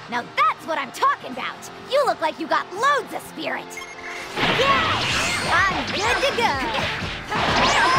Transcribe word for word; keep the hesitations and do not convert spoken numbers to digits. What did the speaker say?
Now that's what I'm talking about. You look like you got loads of spirit. Yeah! I'm good to go.